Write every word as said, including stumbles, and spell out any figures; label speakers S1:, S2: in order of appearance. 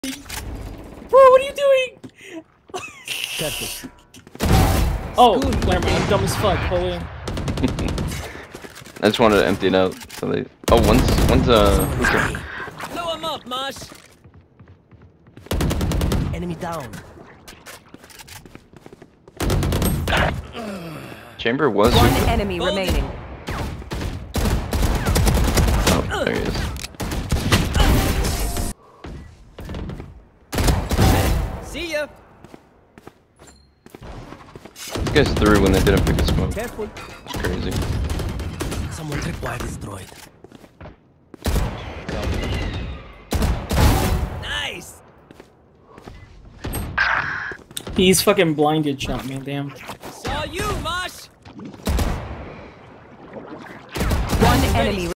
S1: Bro, what are you doing? Oh, never mind. I'm dumb as fuck. Holy.
S2: I just wanted to empty it out. So they. Oh, one's one's uh. Who's
S3: Blow him up, Mosh.
S4: Enemy down.
S2: Chamber was.
S5: One
S2: super...
S5: enemy
S3: Hold
S5: remaining.
S2: Oh, there he is.
S3: See ya.
S2: These guys threw when they didn't pick a smoke.
S4: Careful.
S2: It's crazy.
S4: Someone tripwire destroyed.
S3: Nice.
S1: He's fucking blinded shot me, damn.
S3: Saw you, Mosh.
S5: One enemy